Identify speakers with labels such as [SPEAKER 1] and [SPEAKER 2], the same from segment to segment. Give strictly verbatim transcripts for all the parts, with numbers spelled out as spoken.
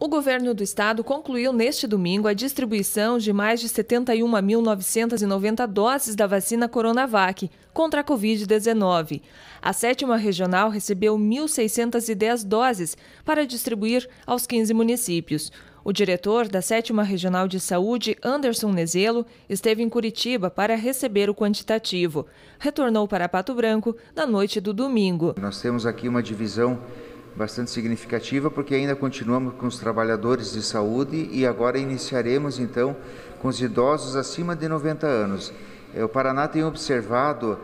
[SPEAKER 1] O governo do estado concluiu neste domingo a distribuição de mais de setenta e uma mil novecentas e noventa doses da vacina Coronavac contra a covid dezenove. A sétima regional recebeu mil seiscentas e dez doses para distribuir aos quinze municípios. O diretor da sétima Regional de Saúde, Anderson Nezelo, esteve em Curitiba para receber o quantitativo. Retornou para Pato Branco na noite do domingo.
[SPEAKER 2] Nós temos aqui uma divisão bastante significativa, porque ainda continuamos com os trabalhadores de saúde e agora iniciaremos então com os idosos acima de noventa anos. O Paraná tem observado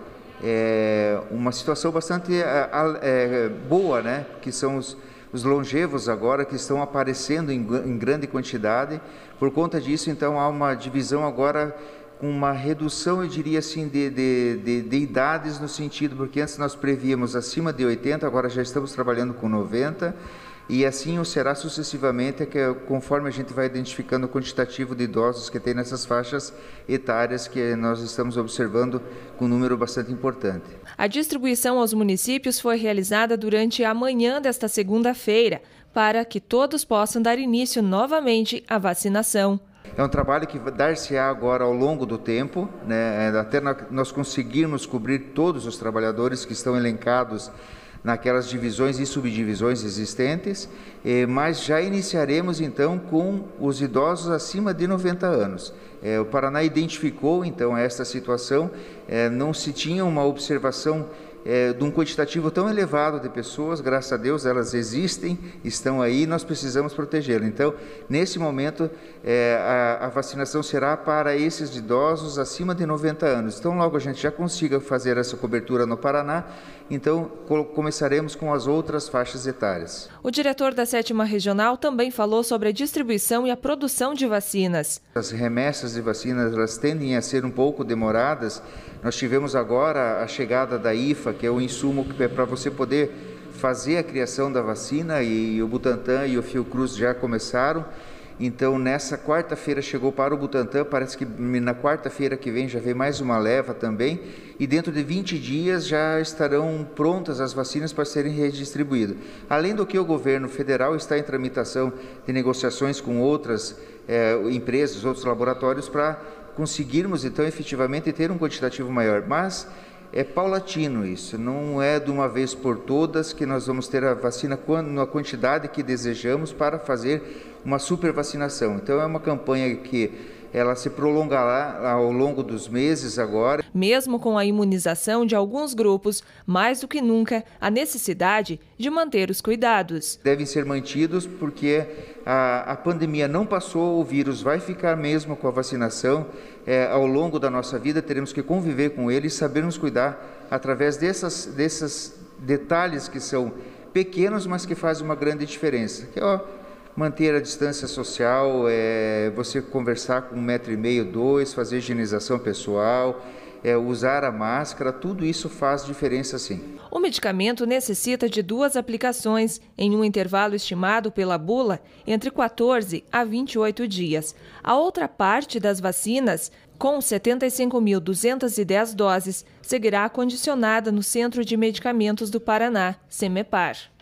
[SPEAKER 2] é, uma situação bastante é, boa, né? Que são os, os longevos agora que estão aparecendo em, em grande quantidade. Por conta disso, então, há uma divisão agora com uma redução, eu diria assim, de, de, de, de idades no sentido, porque antes nós prevíamos acima de oitenta, agora já estamos trabalhando com noventa, e assim o será sucessivamente, que conforme a gente vai identificando o quantitativo de idosos que tem nessas faixas etárias que nós estamos observando com um número bastante importante.
[SPEAKER 1] A distribuição aos municípios foi realizada durante a manhã desta segunda-feira, para que todos possam dar início novamente à vacinação.
[SPEAKER 2] É um trabalho que dar-se-á agora ao longo do tempo, né, até nós conseguirmos cobrir todos os trabalhadores que estão elencados naquelas divisões e subdivisões existentes, mas já iniciaremos então com os idosos acima de noventa anos. O Paraná identificou então esta situação, não se tinha uma observação É, de um quantitativo tão elevado de pessoas, graças a Deus elas existem, estão aí, nós precisamos protegê-las. Então, nesse momento, é, a, a vacinação será para esses idosos acima de noventa anos. Então, logo a gente já consiga fazer essa cobertura no Paraná, então começaremos com as outras faixas etárias.
[SPEAKER 1] O diretor da sétima Regional também falou sobre a distribuição e a produção de vacinas.
[SPEAKER 2] As remessas de vacinas, elas tendem a ser um pouco demoradas. Nós tivemos agora a chegada da I F A, que é o insumo que é para você poder fazer a criação da vacina, e o Butantan e o Fiocruz já começaram. Então, nessa quarta-feira chegou para o Butantan, parece que na quarta-feira que vem já vem mais uma leva também, e dentro de vinte dias já estarão prontas as vacinas para serem redistribuídas. Além do que o governo federal está em tramitação de negociações com outras eh, empresas, outros laboratórios, para conseguirmos então efetivamente ter um quantitativo maior, mas é paulatino isso, não é de uma vez por todas que nós vamos ter a vacina na quantidade que desejamos para fazer uma super vacinação. Então é uma campanha que ela se prolongará ao longo dos meses agora.
[SPEAKER 1] Mesmo com a imunização de alguns grupos, mais do que nunca, a necessidade de manter os cuidados.
[SPEAKER 2] Devem ser mantidos porque a, a pandemia não passou, o vírus vai ficar mesmo com a vacinação. É, ao longo da nossa vida teremos que conviver com ele e saber nos cuidar através dessas, desses detalhes que são pequenos, mas que fazem uma grande diferença. Que, ó, manter a distância social, é, você conversar com um metro e meio, dois, fazer higienização pessoal, é, usar a máscara, tudo isso faz diferença sim.
[SPEAKER 1] O medicamento necessita de duas aplicações em um intervalo estimado pela bula entre quatorze a vinte e oito dias. A outra parte das vacinas, com setenta e cinco mil duzentas e dez doses, seguirá acondicionada no Centro de Medicamentos do Paraná, CEMEPAR.